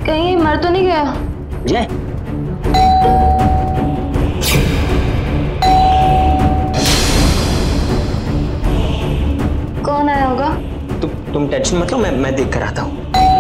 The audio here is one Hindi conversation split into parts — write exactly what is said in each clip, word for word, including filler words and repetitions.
कहीं मर तो नहीं गया? जय कौन आया होगा? तुम तुम टेंशन मत लो, मैं मैं देख कर आता हूँ।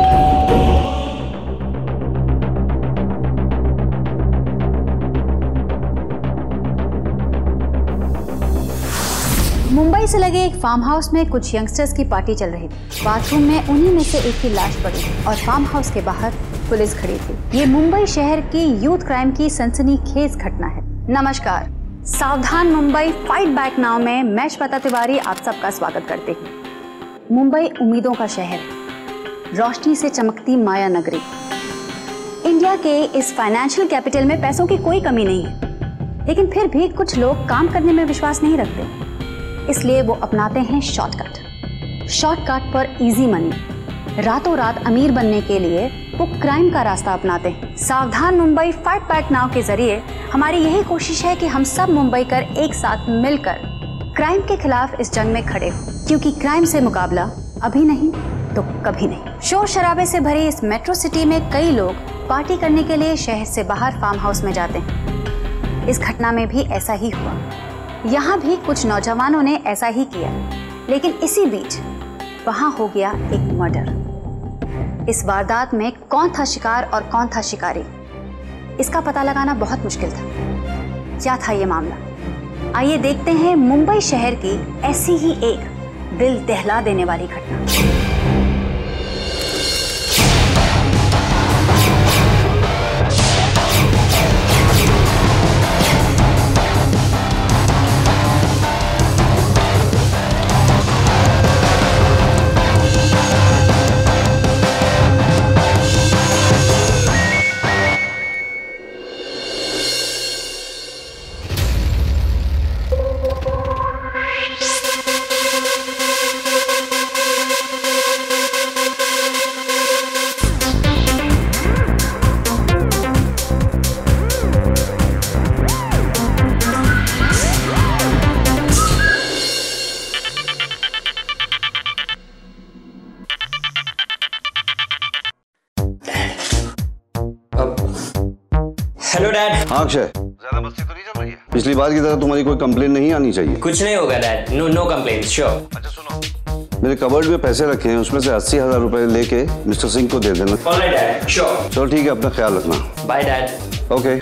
मुंबई से लगे एक फार्म हाउस में कुछ यंगस्टर्स की पार्टी चल रही थी। बाथरूम में उन्हीं में से एक की लाश पड़ी और फार्म हाउस के बाहर पुलिस खड़ी थी। ये मुंबई शहर की यूथ क्राइम की सनसनीखेज घटना है। नमस्कार, सावधान मुंबई फाइट बैक नाउ में मैं श्वेता तिवारी आप सबका स्वागत करती हूँ। मुंबई उम्मीदों का शहर, रोशनी से चमकती माया नगरी। इंडिया के इस फाइनेंशियल कैपिटल में पैसों की कोई कमी नहीं है, लेकिन फिर भी कुछ लोग काम करने में विश्वास नहीं रखते, इसलिए वो अपनाते हैं शॉर्टकट। शॉर्टकट पर इजी मनी, रातों रात अमीर बनने के लिए वो क्राइम का रास्ता अपनाते हैं। सावधान मुंबई फाइट बैक नाउ के जरिए हमारी यही कोशिश है कि हम सब मुंबईकर एक साथ मिलकर क्राइम के खिलाफ इस जंग में खड़े हों, क्योंकि क्राइम से मुकाबला अभी नहीं तो कभी नहीं। शोर शराबे से भरी इस मेट्रो सिटी में कई लोग पार्टी करने के लिए शहर से बाहर फार्म हाउस में जाते हैं। इस घटना में भी ऐसा ही हुआ। यहाँ भी कुछ नौजवानों ने ऐसा ही किया, लेकिन इसी बीच वहां हो गया एक मर्डर। इस वारदात में कौन था शिकार और कौन था शिकारी, इसका पता लगाना बहुत मुश्किल था। क्या था ये मामला? आइए देखते हैं मुंबई शहर की ऐसी ही एक दिल दहला देने वाली घटना। Hello dad. हाँ अक्षय, ज्यादा मस्ती तो नहीं चल रही है? पिछली बार की तरह तुम्हारी कोई कंप्लेन नहीं आनी चाहिए। कुछ नहीं होगा dad, no no complaint, sure. अच्छा सुनो, मेरे कबर्ड में पैसे रखे हैं, उसमें से अस्सी हजार रुपए लेके मिस्टर सिंह को दे देना। Alright dad, sure. चलो ठीक है, अपना ख्याल रखना। Bye dad. ओके।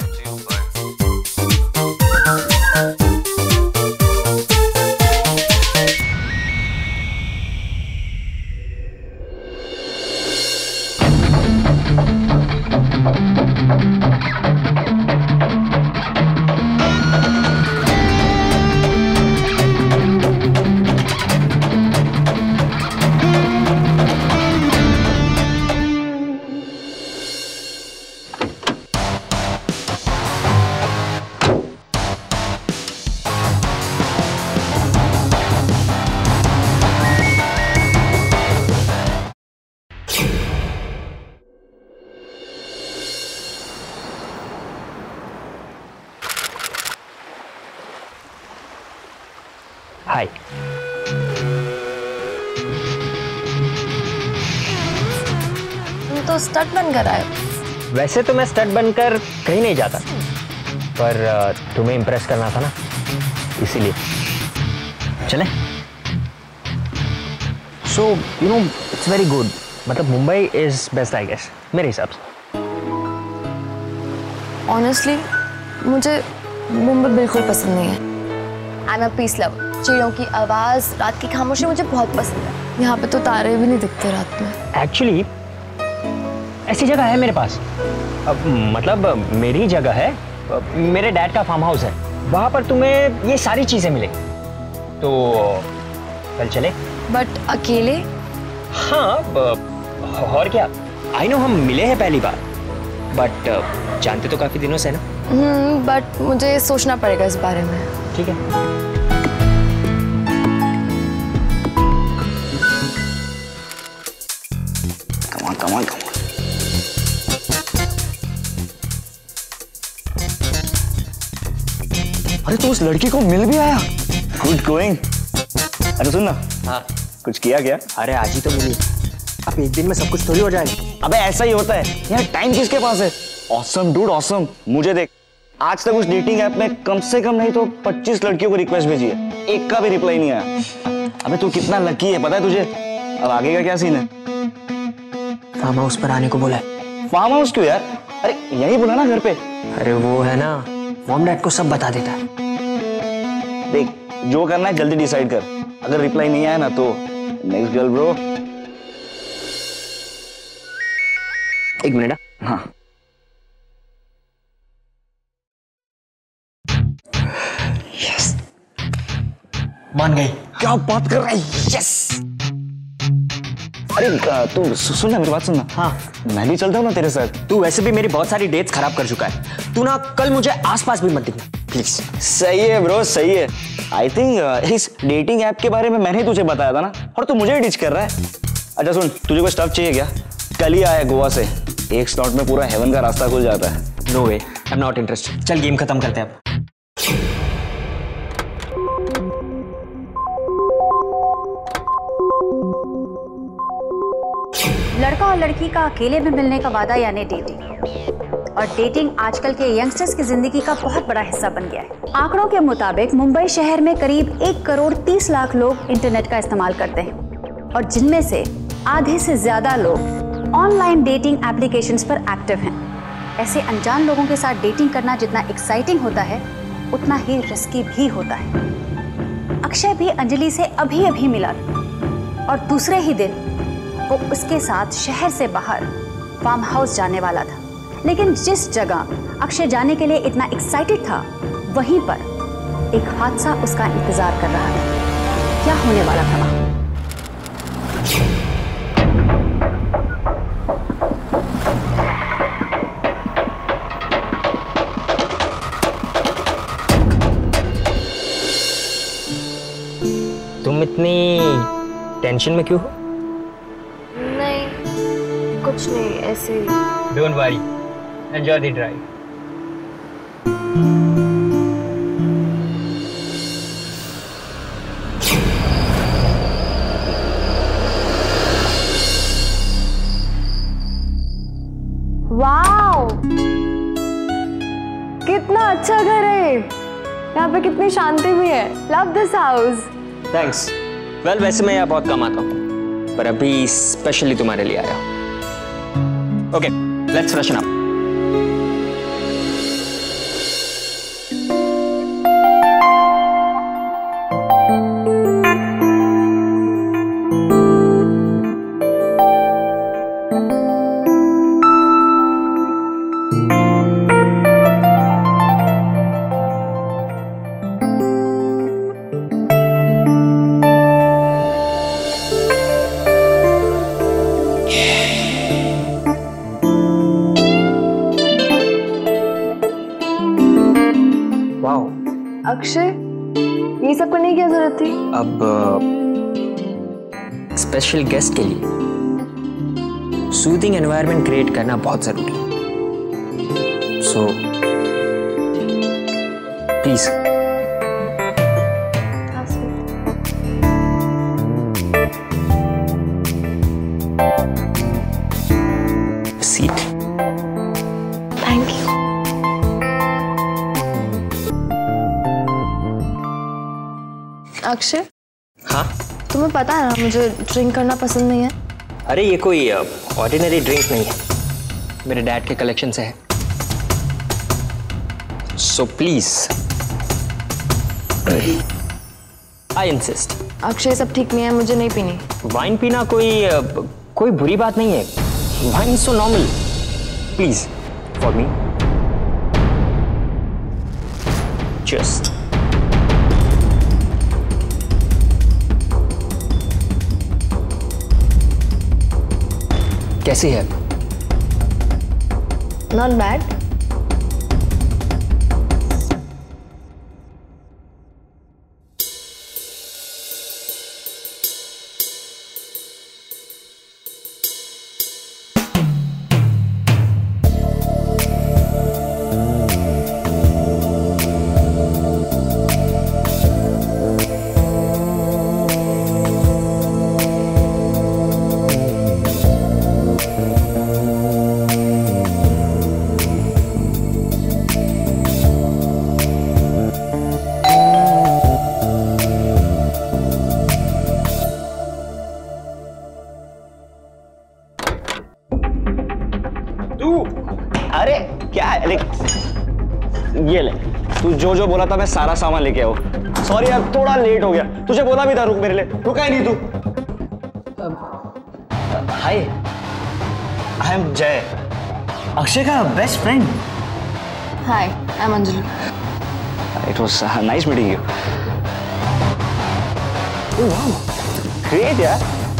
हाय। तुम तो स्टंट बनकर आए। वैसे तो मैं स्टंट बनकर कहीं नहीं जाता, पर तुम्हें इम्प्रेस करना था ना, इसीलिए। चले? So you know it's very good, मतलब Mumbai is best I guess, मेरे हिसाब से। ऑनेस्टली मुझे मुंबई बिल्कुल पसंद नहीं है। I am a peace lover. चिड़ियों की आवाज़, रात की खामोशी मुझे बहुत पसंद है। यहाँ पे तो तारे भी नहीं दिखते रात में। एक्चुअली ऐसी जगह है मेरे पास, अब मतलब मेरी जगह है, मेरे डैड का फार्म हाउस है, वहाँ पर तुम्हें ये सारी चीज़ें मिलेंगी, तो कल चले? बट अकेले? हाँ, और क्या, आई नो हम मिले हैं पहली बार, बट जानते तो काफ़ी दिनों से ना। हम्म, बट मुझे सोचना पड़ेगा इस बारे में। ठीक है। कमाल कमाल कमाल। अरे तो उस लड़की को मिल भी आया। Good going. अरे सुन ना। हाँ। कुछ किया क्या? अरे आज ही तो मिली। अब एक दिन में सब कुछ थोड़ी हो जाएगा। अबे ऐसा ही होता है यार, टाइम किसके पास है। Awesome dude awesome. मुझे देख, आज तक उस डेटिंग ऐप में कम से कम नहीं तो पच्चीस लड़कियों को रिक्वेस्ट भेजी है, एक का भी रिप्लाई नहीं आया। अबे तू कितना लकी है पता है तुझे। अब आगे का क्या सीन है? फार्म हाउस पर आने को बोला है। फार्म हाउस क्यों यार? अरे यही बोला ना घर पे। अरे वो है ना, मॉम डैड को सब बता देता है। देख जो करना है जल्दी डिसाइड कर, अगर रिप्लाई नहीं आया ना तो नेक्स्ट गर्ल ब्रो। एक मिनट। हाँ यस, मान गई। क्या बात कर रहा है? यस। अरे तू सुन ना मेरी बात सुनना। हाँ मैं भी चलता हूँ ना तेरे साथ। तू वैसे भी मेरी बहुत सारी डेट्स खराब कर चुका है। तू ना कल मुझे आसपास भी मत दिखना प्लीज। सही है ब्रो सही है। आई थिंक इस डेटिंग ऐप के बारे में मैंने तुझे बताया था ना, और तू मुझे ही डिच कर रहा है। अच्छा सुन, तुझे कोई स्टफ चाहिए क्या? कल ही आया गोवा से, एक स्लॉट में पूरा हेवन का रास्ता खुल जाता है। No way, I am not interested. चल गेम खत्म करते हैं अब। लड़का और लड़की का अकेले में मिलने का वादा यानी डेटिंग। और डेटिंग आजकल के यंगस्टर्स की जिंदगी का बहुत बड़ा हिस्सा बन गया है। आंकड़ों के मुताबिक मुंबई शहर में करीब एक करोड़ तीस लाख लोग इंटरनेट का इस्तेमाल करते हैं, और जिनमें से आधे से ज्यादा लोग ऑनलाइन डेटिंग एप्लीकेशंस पर एक्टिव हैं। ऐसे अनजान लोगों के साथ डेटिंग करना जितना एक्साइटिंग होता है, उतना ही रिस्की भी होता है। अक्षय भी अंजलि से अभी अभी मिला और दूसरे ही दिन वो उसके साथ शहर से बाहर फार्म हाउस जाने वाला था। लेकिन जिस जगह अक्षय जाने के लिए इतना एक्साइटेड था, वहीं पर एक हादसा उसका इंतजार कर रहा था। क्या होने वाला था वहां? तुम इतनी टेंशन में क्यों हो? नहीं कुछ नहीं, ऐसे ही। Don't worry, enjoy the drive. Wow, कितना अच्छा घर है। यहाँ पे कितनी शांति भी है। Love this house. Thanks. Well वैसे मैं यहाँ बहुत कम आता हूँ, पर अभी स्पेशली तुम्हारे लिए आया हूँ। Okay, let's freshen up. Akshay, ये सब करने की क्या जरूरत थी? अब स्पेशल गेस्ट के लिए सूदिंग एनवायरनमेंट क्रिएट करना बहुत जरूरी है। So please sit. Thank you. Akshay, हाँ तुम्हें पता है ना मुझे ड्रिंक करना पसंद नहीं है। अरे ये कोई ऑर्डिनरी ड्रिंक नहीं है, मेरे डैड के कलेक्शन से है। So please I insist. Akshay सब ठीक नहीं है, मुझे नहीं पीनी। वाइन पीना कोई uh, कोई बुरी बात नहीं है। Wine so normal. Please for me just. कैसी है? Not bad. तू अरे क्या है ले, ये ले, तू जो जो बोला था मैं सारा सामान लेके आओ। सॉरी यार थोड़ा लेट हो गया, तुझे बोला भी था रुक मेरे लिए, रुका ही नहीं तू। हाय, आई एम जय, अक्षय का best friend. Hi, I am Anjali. It was nice meeting you. Oh wow, great यार,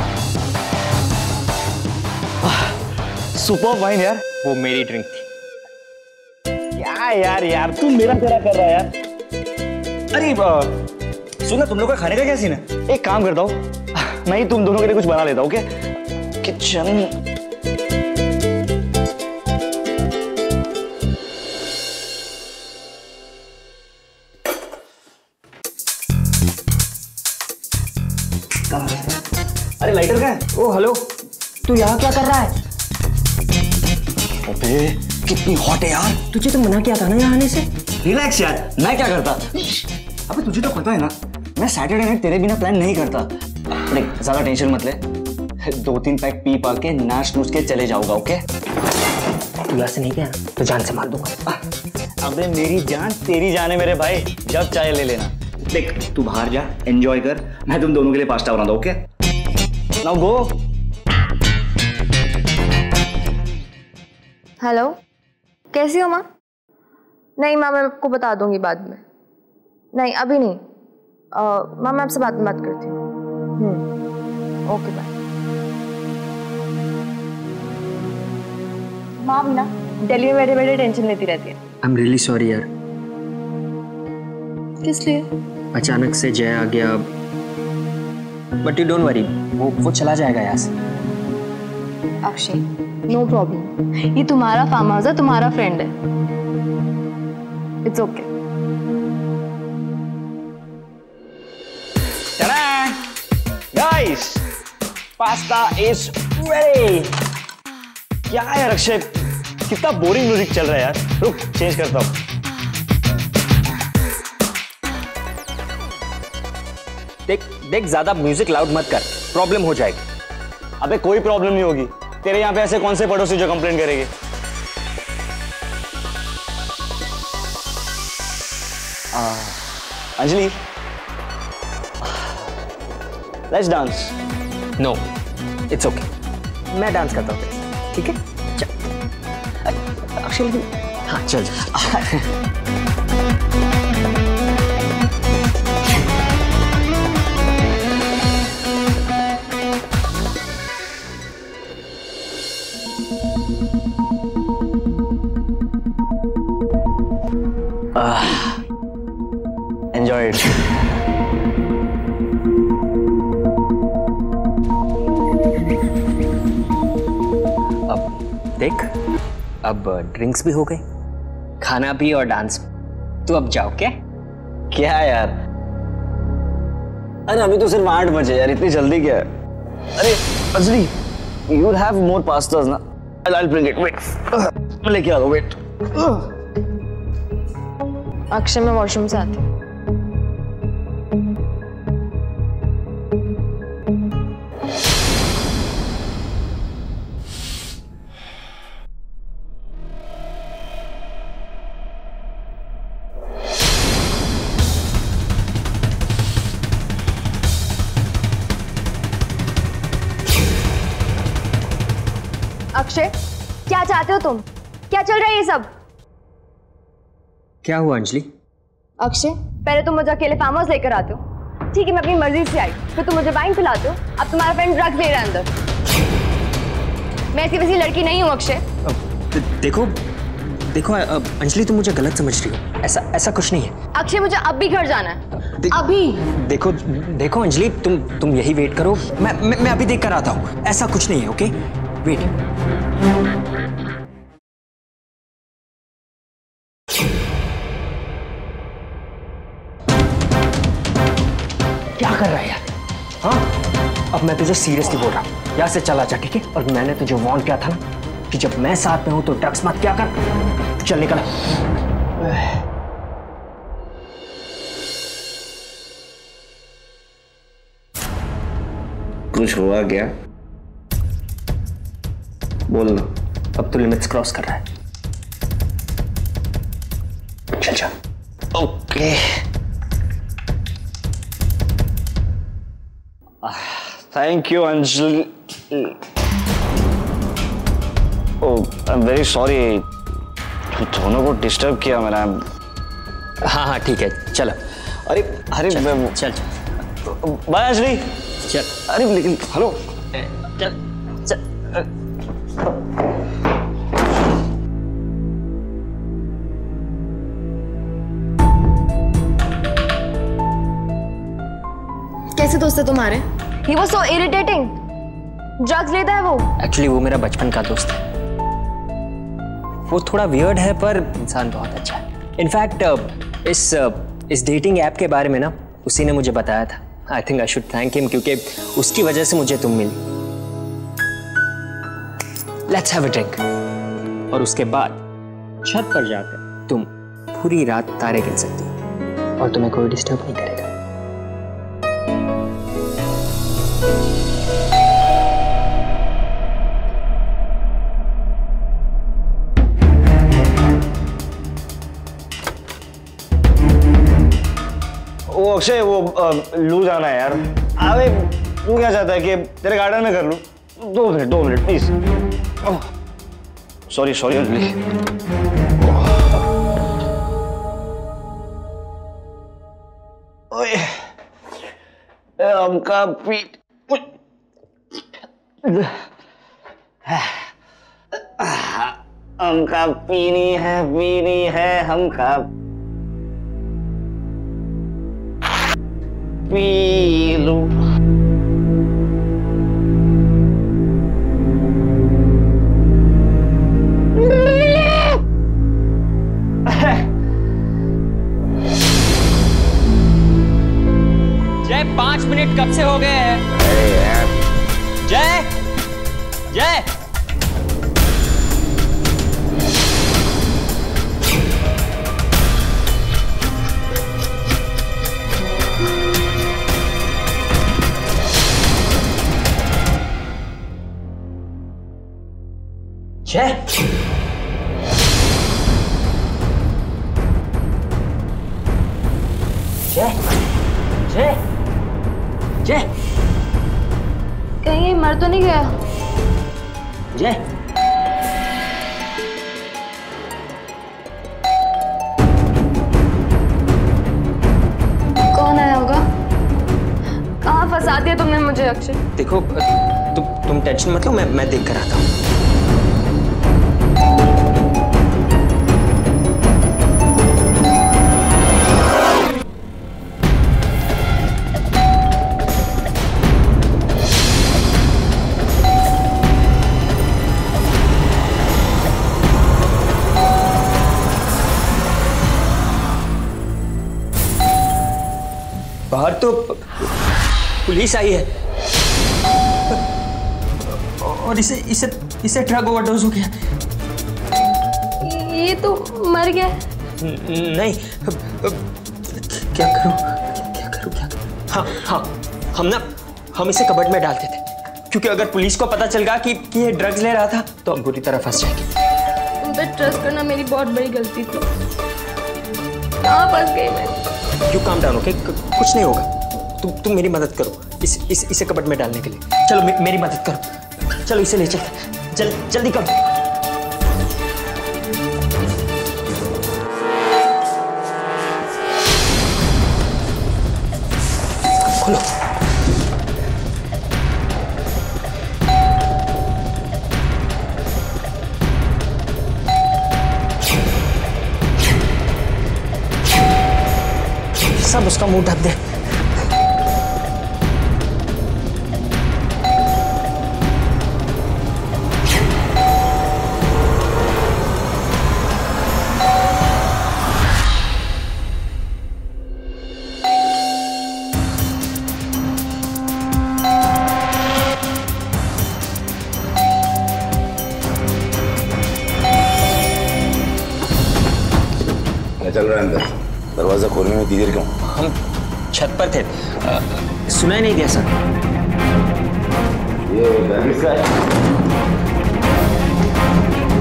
सुपर वाइन यार। वो मेरी ड्रिंक थी। क्या यार यार तू मेरा तेरा कर रहा है यार। अरे सुना, तुम लोग का खाने का क्या सीन है? एक काम करता हूँ, मैं ही तुम दोनों के लिए कुछ बना लेता हूँ। ओके, किचन अरे लाइटर का है? ओ हेलो, तू यहाँ क्या कर रहा है? अबे कितनी हॉट है यार। तुझे तो मना किया था ना यहाँ आने से। रिलैक्स यार, मैं क्या करता? अबे तुझे तो पता है ना, मैं सैटरडे नाइट तेरे बिना प्लान नहीं करता। देख ज्यादा टेंशन मत ले, दो तीन पैक पी पा के नाच नूच के चले जाऊंगा। ओके, तू यहाँ से नहीं गया तो जान से मार दूंगा। अबे मेरी जान तेरी जान है मेरे भाई, जब चाहे ले लेना। देख तू बाहर जा, एंजॉय कर, मैं तुम दोनों के लिए पास्ता बना दूं। Okay, now go. हेलो, कैसी हो माँ? नहीं माँ, मैं आपको बता दूंगी बाद में। नहीं अभी नहीं। माँ मैं आपसे बाद में बात करती हूँ। Okay bye. माँ भी ना दिल्ली में बैठे बैठे टेंशन लेती रहती है। आई एम रियली सॉरी यार। किस लिए? अचानक से जय आ गया, बट यू डोंट वरी, वो वो चला जाएगा यहाँ से। अक्षय, नो प्रॉब्लम, ये तुम्हारा फार्म हाउस है, तुम्हारा फ्रेंड है, it's okay. Guys, pasta is ready. क्या है अक्षय, कितना बोरिंग म्यूजिक चल रहा है यार। रुक चेंज करता हूँ। देख देख ज्यादा म्यूजिक लाउड मत कर, प्रॉब्लम हो जाएगी। अबे कोई प्रॉब्लम नहीं होगी, तेरे यहाँ पे ऐसे कौन से पड़ोसी जो कंप्लेन करेंगे। Anjali, let's dance. No it's okay, मैं डांस करता हूँ, ठीक है? चल अक्षय, हाँ चल। Enjoy it. अब देख, अब ड्रिंक्स भी हो गई, खाना भी और डांस भी। तू अब जाओ। क्या क्या यार, अरे अभी तो सिर्फ आठ बजे यार, इतनी जल्दी क्या है? अरे Anjali, you will have more pastas ना? I'll bring it. Wait, मैं लेके आ रहा हूँ। वेट। अक्षय, मैं वॉशरूम से आती हूँ। अक्षय, क्या चाहते हो तुम? क्या चल रहा है ये सब? क्या हुआ अंजलि? अक्षय, पहले तुम मुझे अकेले फार्म हाउस लेकर आते हो, ठीक है, मैं अपनी मर्जी से आई, फिर तुम मुझे वाइन पिलाते हो, अब तुम्हारा फ्रेंड ड्रग्स ले रहा है अंदर। मैं ऐसी वैसी लड़की नहीं हूँ अक्षय। देखो देखो अंजलि, तुम मुझे गलत समझ रही हो, ऐसा ऐसा कुछ नहीं है। अक्षय, मुझे अब भी घर जाना है, अभी। देखो देखो अंजलि, तुम तुम यही वेट करो, मैं मैं, मैं अभी देख कर आता हूँ, ऐसा कुछ नहीं है। Okay wait. क्या कर रहा है यार? हाँ, अब मैं तुझे सीरियसली बोल रहा हूँ, यहाँ से चला जा, ठीक है? और मैंने तुझे वार्न किया था ना कि जब मैं साथ में हूं तो ड्रग्स मत क्या कर। चल निकल। कुछ हुआ क्या? बोलना। अब तो लिमिट्स क्रॉस कर रहा है। चल चल। Okay. Thank you Anjali. Oh I am very sorry, दोनों को डिस्टर्ब किया मैंने। हाँ हाँ ठीक है, चलो। अरे अरे चल मैं- चल, चल। बाय अंजलि। चल। अरे लेकिन हेलो। चल चल। कैसे दोस्त है तुम्हारे? He was so irritating. Drugs लेता है वो। एक्चुअली वो मेरा बचपन का दोस्त है। वो थोड़ा वियर्ड है पर इंसान बहुत अच्छा है। इनफैक्ट इस इस डेटिंग ऐप के बारे में ना उसी ने मुझे बताया था। I think I should thank him क्योंकि उसकी वजह से मुझे तुम मिली। Let's have a drink. और उसके बाद छत पर जाकर तुम पूरी रात तारे गिन सकती हो और तुम्हें कोई डिस्टर्ब नहीं करेगा। वो अक्षय वो लू जाना है यार। अबे तू क्या चाहता है कि तेरे गार्डन में कर लूं? दो मिनट दो minute please. Sorry sorry Anjali. ओए हमका पीठ हमका पीनी है पीनी है हमका पी लूं। जय पांच मिनट कब से हो गए हैं? जय जय जय जय जय जय कहीं ये मर तो नहीं गया? जय कौन आया होगा? कहाँ फंसा दिया तुमने मुझे अक्षय? देखो तुम तुम टेंशन मत लो, मैं मैं देख कर आता हूँ। बाहर तो पुलिस आई है और इसे इसे इसे ड्रग ओवरडोज हो गया। ये तो मर गया। नहीं क्या करूं क्या करूं क्या करूं? हाँ हाँ हम ना हम इसे कबर्ड में डालते थे क्योंकि अगर पुलिस को पता चल गया कि, कि ये ड्रग्स ले रहा था तो हम बुरी तरह फंस जाएंगे। तुम पे ट्रस्ट करना मेरी बहुत बड़ी गलती थी। कहाँ फंस गई मैं? यू काम डाउन ओके, कुछ नहीं होगा। तुम तुम मेरी मदद करो इस, इस इसे कबर्ड में डालने के लिए। चलो मे, मेरी मदद करो, चलो इसे ले चलते। जल, जल्दी करो। खोलो। सब उसका मुंह ढक दे। क्या चल रहा है अंदर? दरवाजा खोलने में देर क्यों? हम छत पर थे, आ, सुनाई नहीं दिया सर। ये बैग किसका है?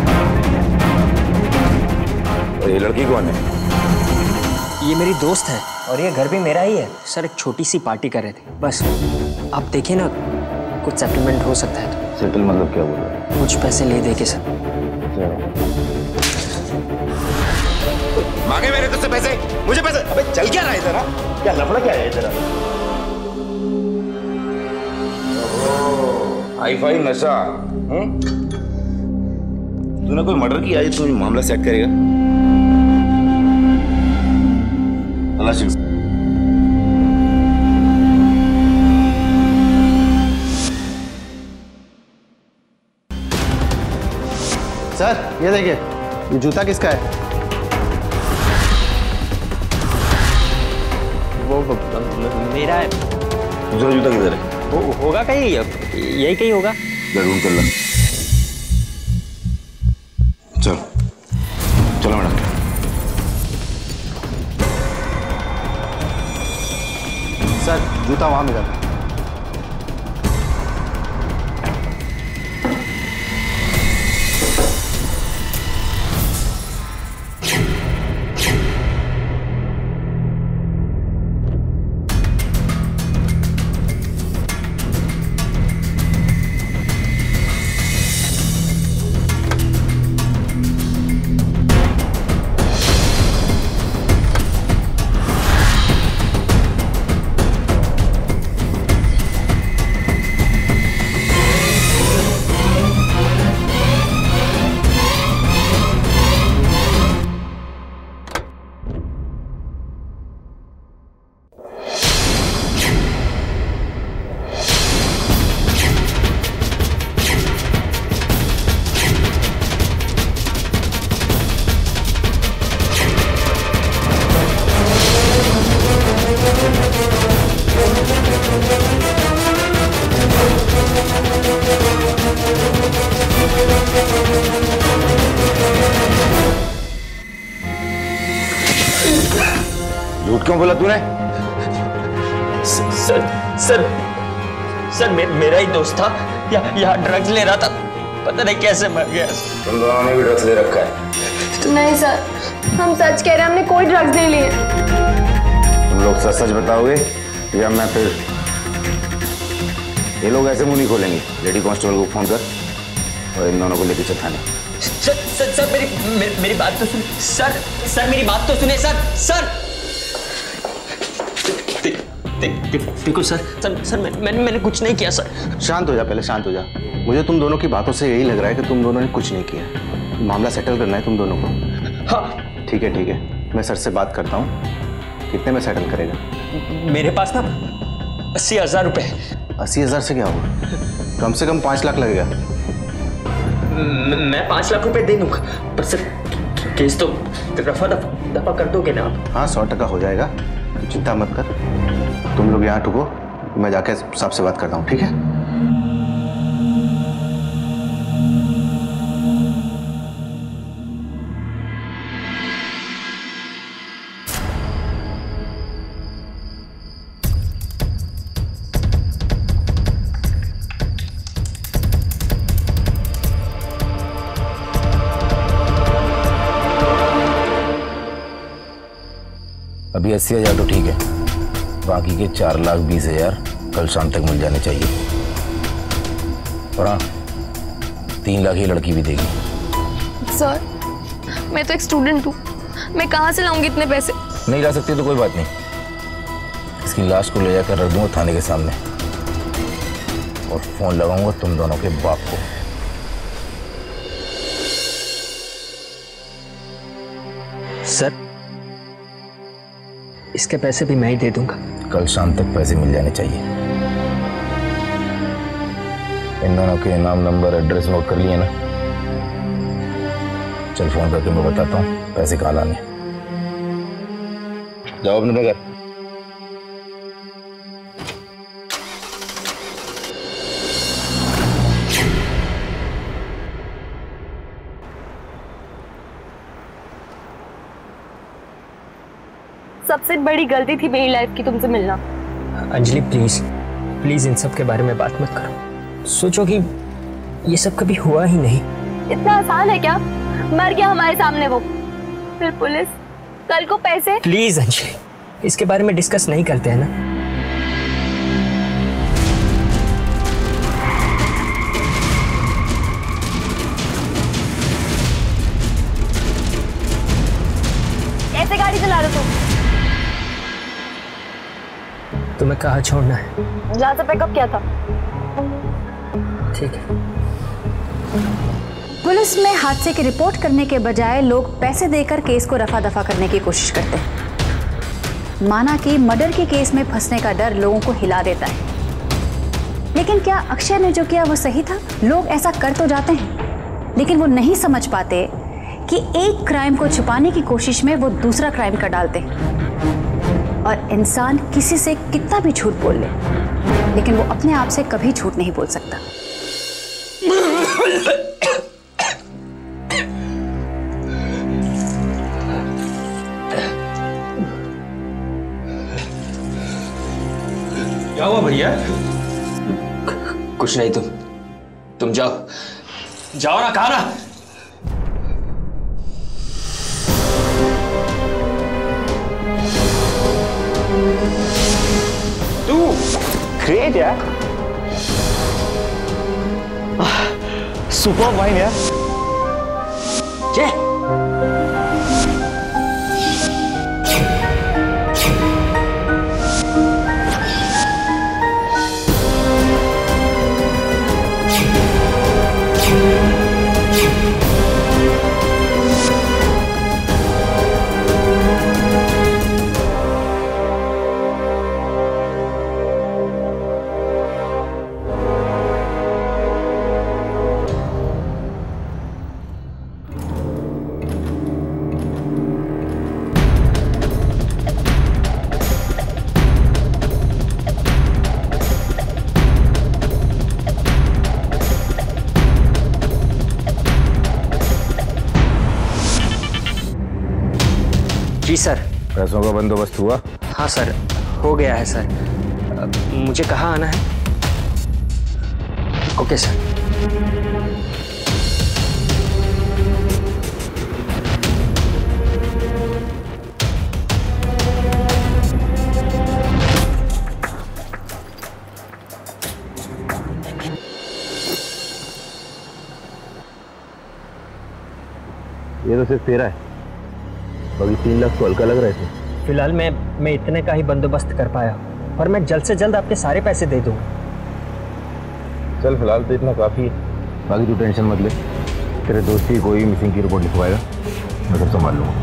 ये लड़की कौन है? ये मेरी दोस्त है और ये घर भी मेरा ही है सर। एक छोटी सी पार्टी कर रहे थे बस। आप देखिए ना, कुछ सेटलमेंट हो सकता है तो। सेटल मतलब क्या बोल रहा है? कुछ पैसे ले दे के सर। मांगे मेरे तुझसे पैसे, मुझे पैसे। अबे चल क्या रहा है इधर? क्या लफड़ा क्या है इधर? हाई फाई नशा। हम्म? तूने कोई मर्डर किया है तू मामला सेट करेगा? तलाशी। सर ये देखिए, ये जूता किसका है? वो मेरा है। दूसरा जूता किधर है? हो, होगा कहीं, यही कहीं होगा। जरूर कर लो। चल चलो मैडम। सर जूता वहां मिला। झूठ क्यों बोला तूने? सर सर सर मे, मेरा ही दोस्त था, यहाँ यहाँ ड्रग्स ले रहा था, पता नहीं कैसे मर गया। तुम दोनों ने भी ड्रग्स ले रखा है? नहीं सर, हम सच कह रहे हैं, हमने कोई ड्रग्स नहीं लिए। तुम लोग सच सच बताओगे या मैं फिर? ये लोग ऐसे मुंह नहीं खोलेंगे। लेडी कांस्टेबल को फोन कर और इन दोनों को लेके चल थाने। सर सर सर मेरी मेरी, मेरी बात तो सुन सर सर मेरी बात तो सुने सर सर देखो सर सर सर मैं, मैंने मैंने कुछ नहीं किया सर। शांत हो जा, पहले शांत हो जा। मुझे तुम दोनों की बातों से यही लग रहा है कि तुम दोनों ने कुछ नहीं किया। मामला सेटल करना है तुम दोनों को। हाँ ठीक है ठीक है, मैं सर से बात करता हूँ। कितने में सेटल करेगा? मेरे पास ना अस्सी हजार रुपए। अस्सी हजार से क्या होगा? कम से कम पाँच लाख लगेगा। मैं पाँच लाख रुपए दे दूंगा, पर सर केस तो रफा दफा दफा कर दोगे ना आप? हाँ सौ टका हो जाएगा, चिंता मत कर। तुम लोग यहाँ ठुको, मैं जाके साहब से बात करता हूँ, ठीक है? अभी अस्सी हजार तो ठीक है, बाकी के चार लाख बीस हजार कल शाम तक मिल जाने चाहिए। और हाँ, तीन लाख ही लड़की भी देगी। सर मैं तो एक स्टूडेंट हूँ, मैं कहाँ से लाऊंगी इतने पैसे? नहीं ला सकती तो कोई बात नहीं, इसकी लाश को ले जाकर रख दूंगा थाने के सामने और फोन लगाऊंगा तुम दोनों के बाप को। सर इसके पैसे भी मैं ही दे दूंगा। कल शाम तक पैसे मिल जाने चाहिए। इन दोनों के नाम नंबर एड्रेस नोट कर लिए ना? चल फोन करके मैं बताता हूँ पैसे कहाँ लाने। जाओ अपने घर। सबसे बड़ी गलती थी मेरी लाइफ की तुमसे मिलना। अंजलि प्लीज प्लीज इन सब के बारे में बात मत करो। सोचो कि ये सब कभी हुआ ही नहीं। इतना आसान है क्या? मर गया हमारे सामने वो। फिर पुलिस, कल को पैसे। प्लीज अंजलि, इसके बारे में डिस्कस नहीं करते हैं ना। कैसे गाड़ी चला रहे हो तुम? तुम्हें कहाँ छोड़ना है? जहाँ से पिकअप किया था। ठीक है। पुलिस में हादसे की रिपोर्ट करने के बजाय लोग पैसे देकर केस को रफा दफा करने की कोशिश करते हैं। माना कि मर्डर के केस में फंसने का डर लोगों को हिला देता है, लेकिन क्या अक्षय ने जो किया वो सही था? लोग ऐसा कर तो जाते हैं, लेकिन वो नहीं समझ पाते कि एक क्राइम को छुपाने की कोशिश में वो दूसरा क्राइम कर डालते हैं। और इंसान किसी से कितना भी झूठ बोल ले, लेकिन वो अपने आप से कभी झूठ नहीं बोल सकता। क्या हुआ भैया? कुछ नहीं, तुम तुम जाओ जाओ ना, कहा ना। तू ग्रेट यार, सुपर वाइन यार। जय जी सर। पैसों का बंदोबस्त हुआ? हाँ सर, हो गया है सर। मुझे कहाँ आना है? Okay sir. ये तो सिर्फ तेरा है, बाकी तीन लाख तो हल्का लग रहा है। फिलहाल मैं मैं इतने का ही बंदोबस्त कर पाया, और मैं जल्द से जल्द आपके सारे पैसे दे दूंगा। चल फिलहाल तो इतना काफी है, बाकी तू टेंशन मत ले। तेरे दोस्त की कोई मिसिंग की रिपोर्ट लिखवाएगा, मैं सब संभाल लूंगा।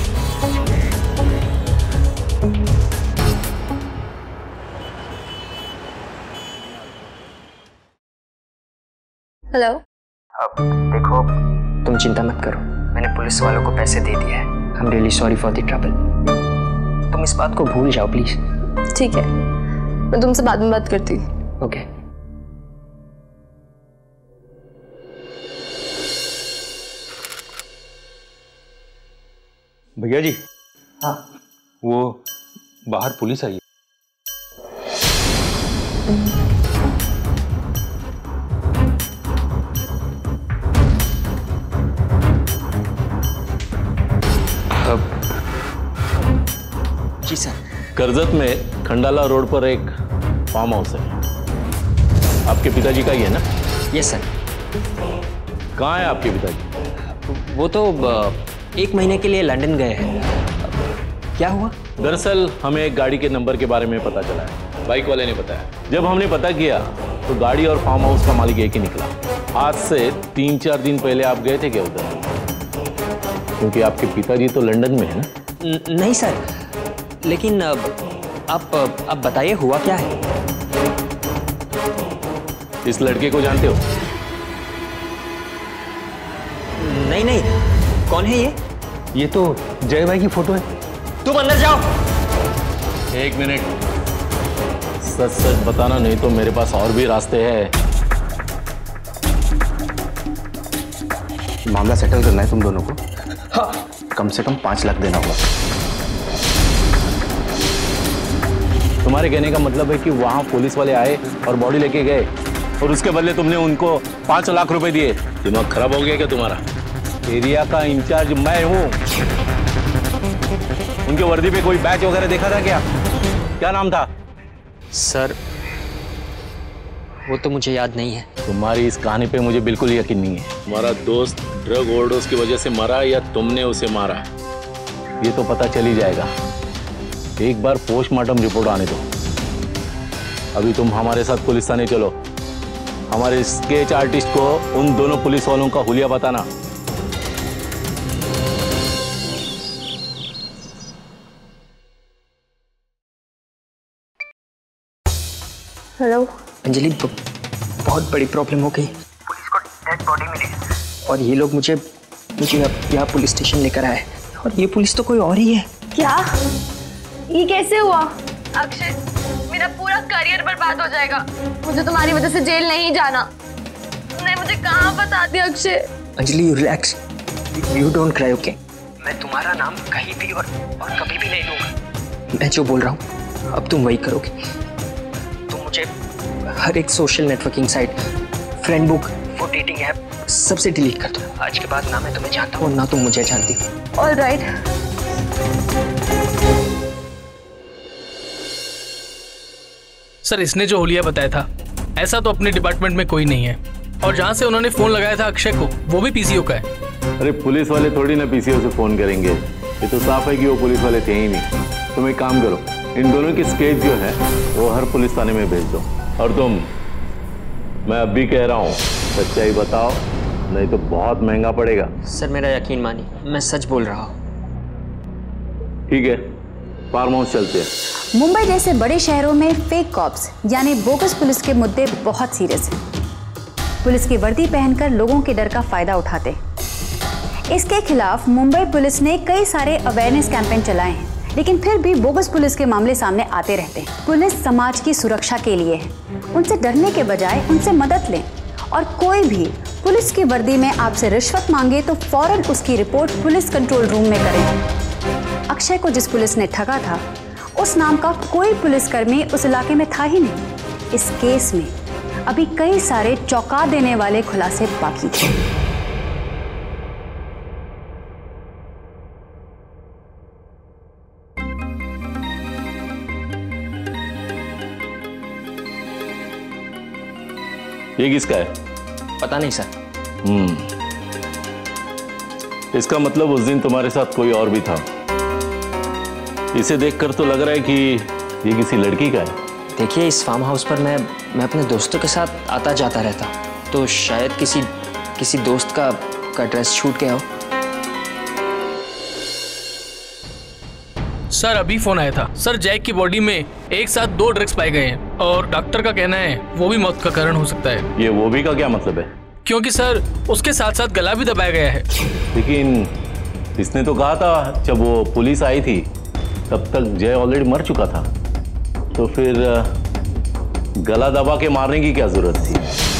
हेलो। अब देखो, तुम चिंता मत करो, मैंने पुलिस वालों को पैसे दे दिए हैं। I am really sorry for the trouble. तुम इस बात को भूल जाओ प्लीज। ठीक है, मैं तुमसे बाद में बात करती हूँ। ओके। भैया जी। हाँ। वो बाहर पुलिस आई है। जी सर। कर्जत में खंडाला रोड पर एक फार्म हाउस है, आपके पिताजी का ही है ना? Yes sir. कहाँ है आपके पिताजी? वो तो एक महीने के लिए लंदन गए हैं। क्या हुआ? दरअसल हमें एक गाड़ी के नंबर के बारे में पता चला है, बाइक वाले ने बताया। जब हमने पता किया तो गाड़ी और फार्म हाउस का मालिक एक ही निकला। आज से तीन चार दिन पहले आप गए थे क्या उधर? क्योंकि आपके पिताजी तो लंदन में है ना? न, नहीं सर, लेकिन अब आप अब बताइए हुआ क्या है? इस लड़के को जानते हो? नहीं नहीं, कौन है ये? ये तो जय भाई की फोटो है। तुम अंदर जाओ। एक मिनट, सच सच बताना, नहीं तो मेरे पास और भी रास्ते हैं। मामला सेटल करना है तुम दोनों को। हाँ। कम से कम पांच लाख देना होगा। तुम्हारे कहने का मतलब है कि वहां पुलिस वाले आए और बॉडी लेके गए और उसके बदले तुमने उनको पांच लाख रुपए दिए? दिमाग खराब हो गया क्या तुम्हारा? एरिया का इंचार्ज मैं हूं, उनके वर्दी पे कोई बैच वगैरह देखा था क्या? क्या नाम था? सर वो तो मुझे याद नहीं है। तुम्हारी इस कहानी पे मुझे बिल्कुल यकीन नहीं है। तुम्हारा दोस्त ड्रग ओवरडोज की वजह से मरा या तुमने उसे मारा, ये तो पता चल ही जाएगा। एक बार पोस्टमार्टम रिपोर्ट आने दो। अभी तुम हमारे साथ पुलिस थाने चलो। हमारे स्केच आर्टिस्ट को उन दोनों पुलिस वालों का हुलिया बताना। हेलो अंजलि, बहुत बड़ी प्रॉब्लम हो गई। पुलिस को डेड बॉडी मिली और ये लोग मुझे मुझे यहाँ पुलिस स्टेशन लेकर आए और ये पुलिस तो कोई और ही है। क्या? ये कैसे हुआ? अक्षय, मेरा पूरा करियर बर्बाद हो जाएगा। मुझे तुम्हारी वजह से जेल नहीं जाना। तुमने मुझे कहाँ बता दिया Akshay? Anjali, you relax, you don't cry, okay? मैं तुम्हारा नाम कहीं भी और, और कभी भी नहीं लूंगा। मैं जो बोल रहा हूँ अब तुम वही करोगे। तुम मुझे हर एक social networking site, friend book, वो डेटिंग ऐप सबसे डिलीट कर दो। आज के बाद ना मैं तुम्हें जानता हूँ ना तुम मुझे जानती हो। All right. सर, इसने जो हुलिया बताया था, ऐसा तो अपने डिपार्टमेंट में कोई नहीं है। और जहाँ से उन्होंने फोन लगाया था अक्षय को, वो भी पीसीओ का है। अरे पुलिस वाले थोड़ी ना पीसीओ से फोन करेंगे। ये तो साफ है कि वो पुलिस वाले थे ही नहीं। तुम एक काम करो, इन दोनों की स्केच जो है वो हर पुलिस थाने में भेज दो। और तुम, मैं अब भी कह रहा हूँ, सच्चाई बताओ, नहीं तो बहुत महंगा पड़ेगा। सर मेरा यकीन मानिए, मैं सच बोल रहा हूँ। ठीक है, फार्म हाउस चलते हैं। मुंबई जैसे बड़े शहरों में फेक कॉप्स यानी बोगस पुलिस के मुद्दे बहुत सीरियस हैं। पुलिस की वर्दी पहनकर लोगों के डर का फायदा उठाते। इसके खिलाफ मुंबई पुलिस ने कई सारे अवेयरनेस कैंपेन चलाए हैं, लेकिन फिर भी बोगस पुलिस के मामले सामने आते रहते हैं। पुलिस समाज की सुरक्षा के लिए है, उनसे डरने के बजाय उनसे मदद लें। और कोई भी पुलिस की वर्दी में आपसे रिश्वत मांगे तो फौरन उसकी रिपोर्ट पुलिस कंट्रोल रूम में करें। अक्षय को जिस पुलिस ने ठगा था, उस नाम का कोई पुलिसकर्मी उस इलाके में था ही नहीं। इस केस में अभी कई सारे चौंका देने वाले खुलासे बाकी थे। ये किसका है? पता नहीं सर। हम्म, इसका मतलब उस दिन तुम्हारे साथ कोई और भी था। इसे देखकर तो लग रहा है कि ये किसी लड़की का है। देखिए, इस फार्म हाउस पर मैं मैं अपने दोस्तों के साथ आता जाता रहता, तो शायद किसी किसी दोस्त का का ड्रेस छूट गया हो। सर अभी फोन आया था। सर जैक की बॉडी में एक साथ दो ड्रग्स पाए गए हैं और डॉक्टर का कहना है वो भी मौत का कारण हो सकता है। ये वो भी का क्या मतलब है? क्योंकि सर उसके साथ साथ गला भी दबाया गया है। लेकिन इसने तो कहा था जब वो पुलिस आई थी तब तक जय ऑलरेडी मर चुका था, तो फिर गला दबा के मारने की क्या जरूरत थी?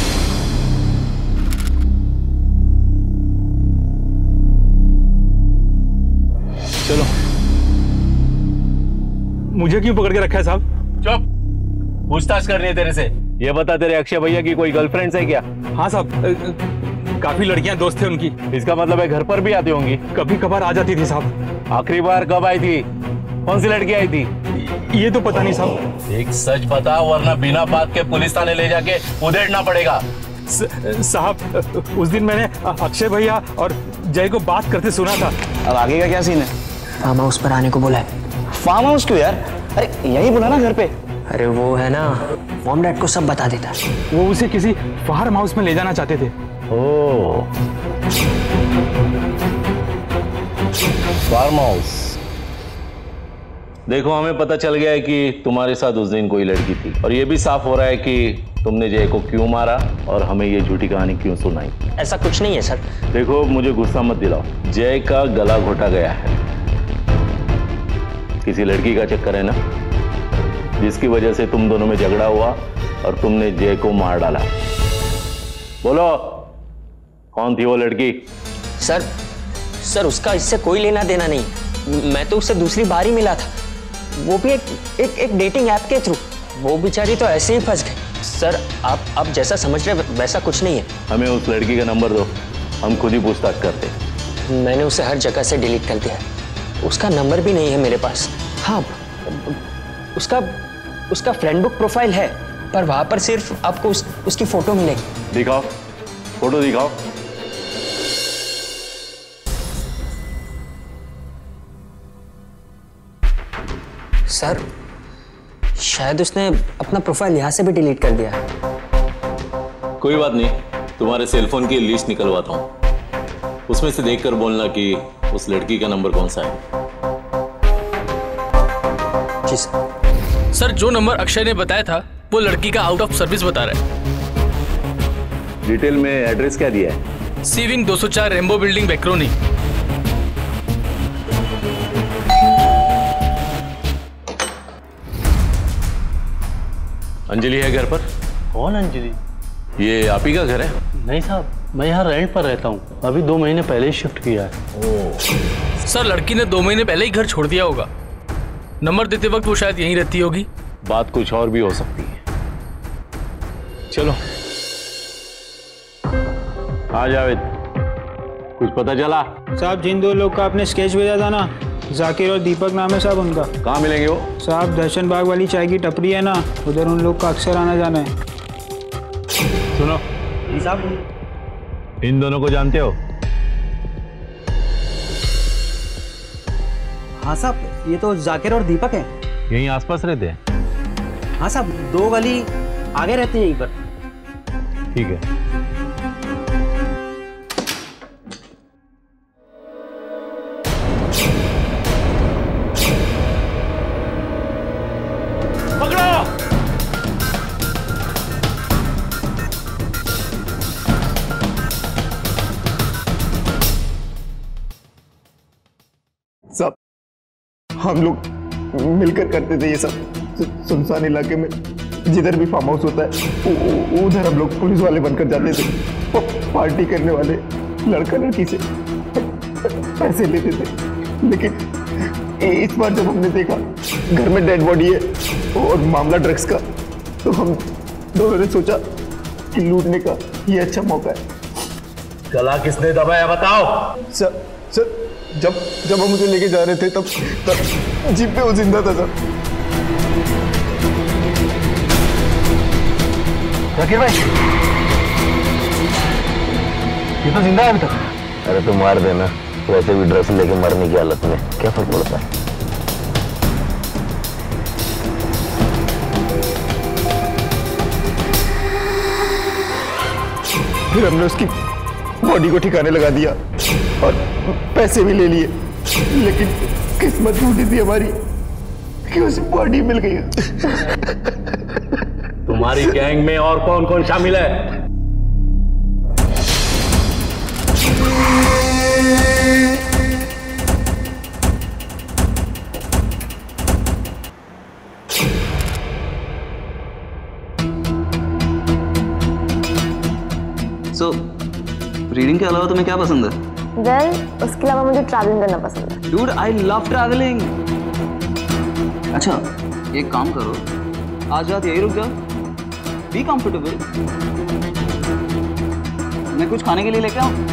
चलो। मुझे क्यों पकड़ के रखा है साहब? चुप, पूछताछ करनी है तेरे से। ये बता, तेरे अक्षय भैया की कोई गर्लफ्रेंड है क्या? हाँ साहब, काफी लड़कियां दोस्त थे उनकी। इसका मतलब है घर पर भी आती होंगी? कभी कभार आ जाती थी साहब। आखिरी बार कब आई थी? कौन सी लड़की आई थी? ये तो पता नहीं साहब। एक सच बता, वरना बिना बात के पुलिस थाने ले जाके उधेड़ना पड़ेगा। साहब, उस दिन मैंने अक्षय भैया और जय को बात करते सुना था। अब आगे का क्या सीन है? फार्म हाउस पर आने को बोला है। फार्म हाउस क्यों यार? अरे यही बोला ना घर पे। अरे वो है ना, मॉम डैड को सब बता देता है। वो उसे किसी फार्म हाउस में ले जाना चाहते थे। Oh, farm house. देखो, हमें पता चल गया है कि तुम्हारे साथ उस दिन कोई लड़की थी, और ये भी साफ हो रहा है कि तुमने जय को क्यों मारा और हमें ये झूठी कहानी क्यों सुनाई। ऐसा कुछ नहीं है सर। देखो, मुझे गुस्सा मत दिलाओ। जय का गला घोटा गया है, किसी लड़की का चक्कर है ना, जिसकी वजह से तुम दोनों में झगड़ा हुआ और तुमने जय को मार डाला। बोलो, कौन थी वो लड़की? सर सर उसका इससे कोई लेना देना नहीं। मैं तो उससे दूसरी बार ही मिला था, वो भी एक एक, एक डेटिंग ऐप के थ्रू। वो बेचारी तो ऐसे ही फंस गई। सर आप आप जैसा समझ रहे वैसा कुछ नहीं है। हमें उस लड़की का नंबर दो, हम खुद ही पूछताछ करते। मैंने उसे हर जगह से डिलीट कर दिया है। उसका नंबर भी नहीं है मेरे पास। हाँ, उसका उसका फ्रेंड बुक प्रोफाइल है, पर वहां पर सिर्फ आपको उस, उसकी फोटो मिलेगी। दिखाओ, फोटो दिखाओ। सर, शायद उसने अपना प्रोफाइल यहाँ से भी डिलीट कर दिया है। कोई बात नहीं, तुम्हारे सेलफोन की लिस्ट निकलवाता हूँ, उसमें से देखकर बोलना कि उस लड़की का नंबर कौन सा है। जी सर। सर, जो नंबर अक्षय ने बताया था वो लड़की का आउट ऑफ सर्विस बता रहा है। डिटेल में एड्रेस क्या दिया है? सी विंग दो सौ चार रेम्बो बिल्डिंग, बेक्रोनी। अंजलि है घर पर? कौन अंजलि? ये आप ही का घर है? नहीं साहब, मैं यहाँ रेंट पर रहता हूँ, अभी दो महीने पहले ही शिफ्ट किया है। ओह। सर, लड़की ने दो महीने पहले ही घर छोड़ दिया होगा। नंबर देते वक्त वो शायद यहीं रहती होगी। बात कुछ और भी हो सकती है। चलो आ जावेद, कुछ पता चला? साहब, जिन दो लोग का आपने स्केच भेजा था ना, जाकिर और दीपक नाम है साहब उनका। कहाँ मिलेंगे वो? साहब, दर्शन बाग वाली चाय की टपरी है ना, उधर उन लोग का अक्सर आना जाना है। सुनो जी साहब, इन दोनों को जानते हो? हाँ साहब, ये तो जाकिर और दीपक हैं। यहीं आसपास रहते हैं? हाँ साहब, दो गली आगे रहते हैं यहीं पर। ठीक है। सब हम लोग मिलकर करते थे ये सब। सुनसान इलाके में जिधर भी फार्म हाउस होता है उधर हम लोग पुलिस वाले बनकर जाते थे। पार्टी करने वाले लड़का लड़की से पैसे लेते थे। लेकिन इस बार जब हमने देखा घर में डेड बॉडी है और मामला ड्रग्स का, तो हम दोनों ने सोचा कि लूटने का ये अच्छा मौका है। गला किसने दबाया बताओ? सर सर जब जब हम उसे लेके जा रहे थे तब तब जीप पे वो जिंदा था सर। जाकिर भाई, ये तो जिंदा है अभी तक। अरे तो मार देना, वैसे भी ड्रेस लेके मरने की हालत में क्या फर्क पड़ता है। फिर हमने उसकी बॉडी को ठिकाने लगा दिया और पैसे भी ले लिए, लेकिन किस्मत टूटी थी हमारी कि उसे बॉडी मिल गई। तुम्हारी गैंग में और कौन कौन शामिल है? सो so, रीडिंग के अलावा तुम्हें क्या पसंद है? वेल, well, उसके अलावा मुझे ट्रैवलिंग करना पसंद है। Dude, I love travelling. अच्छा, एक काम करो, आज रात यही रुक जाओ, बी कंफर्टेबल। मैं कुछ खाने के लिए लेके आऊं?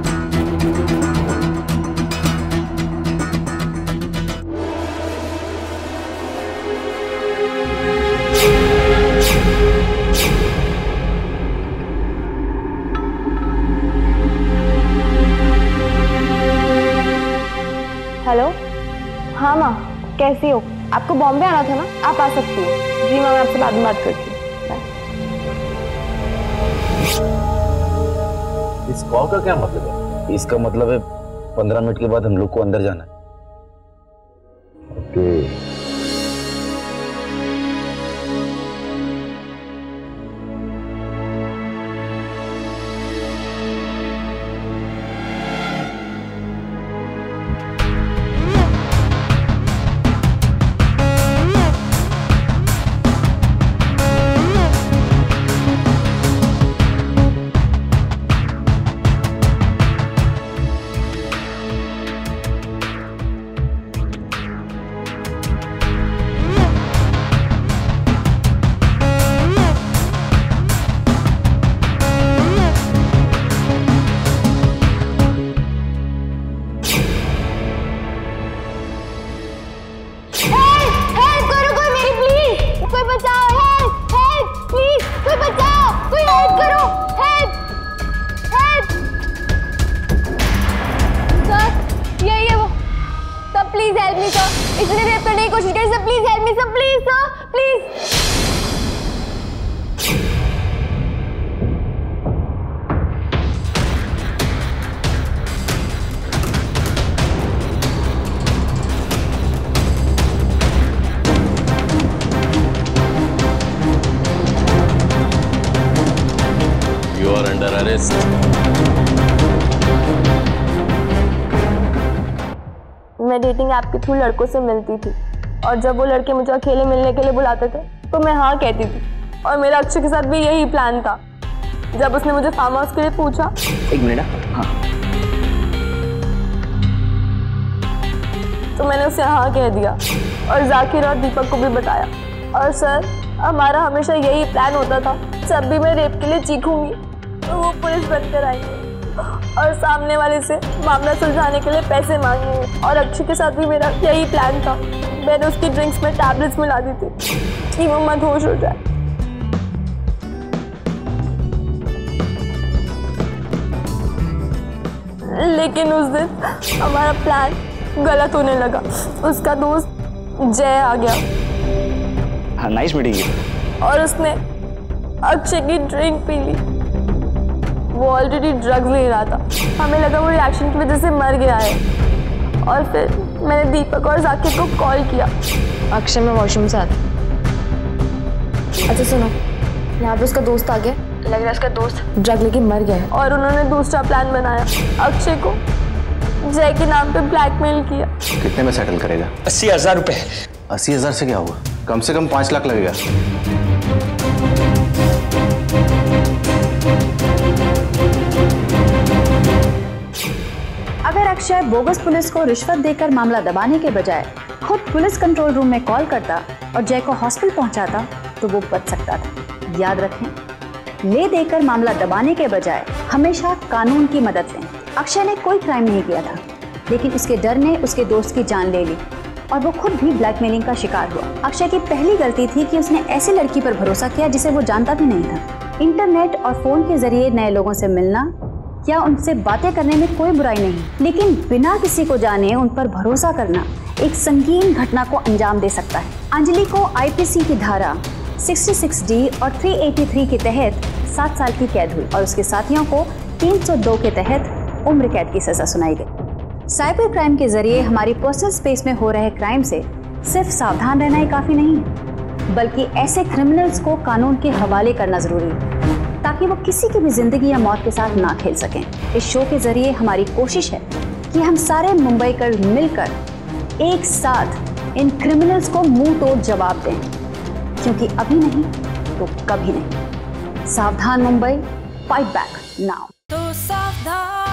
हेलो, हाँ माँ, कैसी हो? आपको बॉम्बे आना था ना, आप आ सकती हो। जी माँ, मैं आपसे बाद में बात करती हूँ। इस कॉल का क्या मतलब है? इसका मतलब है पंद्रह मिनट के बाद हम लोग को अंदर जाना है। ओके। इसने रेप करने की कोशिश करी sir, please help me sir, please sir, please. You are under arrest. मैं डेटिंग ऐप के थ्रू लड़कों से मिलती थी और जब वो लड़के मुझे अकेले मिलने के लिए बुलाते थे तो मैं हाँ कहती थी और मेरा अक्षय के साथ भी यही प्लान था। जब उसने मुझे फार्म हाउस के लिए पूछा, एक मिनट, हाँ, तो मैंने उसे हाँ कह दिया और जाकिर और दीपक को भी बताया। और सर, हमारा हमेशा यही प्लान होता था, जब भी मैं रेप के लिए चीखूंगी तो वो पुलिस बनकर आएंगे और सामने वाले से मामला सुलझाने के लिए पैसे मांगेंगे। और अक्षय के साथ भी मेरा यही प्लान था। मैंने उसकी ड्रिंक्स में टैबलेट्स मिला दी थी कि वो मदहोश हो जाए। लेकिन उस दिन हमारा प्लान गलत होने लगा। उसका दोस्त जय आ गया। हाँ, नाइस मीटिंग और उसने अक्षय की ड्रिंक पी ली। वो ऑलरेडी ड्रग्स ले रहा था। हमें लगा वो रिएक्शन की वजह से मर गया है। और फिर मैंने दीपक और जाकिर को कॉल किया। अक्षय में वॉशरूम से आता। अच्छा सुनो, यहाँ पे उसका दोस्त आ गया। लग रहा है उसका दोस्त ड्रग लेके मर गया है। और उन्होंने दूसरा प्लान बनाया, अक्षय को जय के नाम पे ब्लैकमेल किया। कितने में सेटल करेगा? अस्सी हजार रुपए। अस्सी हजार से क्या हुआ? कम से कम पांच लाख लगेगा। अगर अक्षय बोगस पुलिस को रिश्वत देकर मामला दबाने के बजाय खुद पुलिस कंट्रोल रूम में कॉल करता और जय को हॉस्पिटल पहुंचाता तो वो बच सकता था। याद रखें, ले देकर मामला दबाने के बजाय हमेशा कानून की मदद लें। अक्षय ने कोई क्राइम नहीं किया था, लेकिन उसके डर ने उसके दोस्त की जान ले ली और वो खुद भी ब्लैकमेलिंग का शिकार हुआ। अक्षय की पहली गलती थी कि उसने ऐसी लड़की पर भरोसा किया जिसे वो जानता भी नहीं था। इंटरनेट और फोन के जरिए नए लोगों से मिलना या उनसे बातें करने में कोई बुराई नहीं, लेकिन बिना किसी को जाने उन पर भरोसा करना एक संगीन घटना को अंजाम दे सकता है। अंजलि को आईपीसी की धारा छियासठ डी और तीन सौ तिरासी के तहत सात साल की कैद हुई और उसके साथियों को तीन सौ दो के तहत उम्र कैद की सजा सुनाई गई। साइबर क्राइम के जरिए हमारी पर्सनल स्पेस में हो रहे क्राइम से सिर्फ सावधान रहना ही काफी नहीं है, बल्कि ऐसे क्रिमिनल्स को कानून के हवाले करना जरूरी है ताकि वो किसी की भी जिंदगी या मौत के साथ ना खेल सकें। इस शो के जरिए हमारी कोशिश है कि हम सारे मुंबईकर मिलकर एक साथ इन क्रिमिनल्स को मुंह तोड़ जवाब दें, क्योंकि अभी नहीं तो कभी नहीं। सावधान मुंबई, फाइट बैक नाउ। तो सावधान।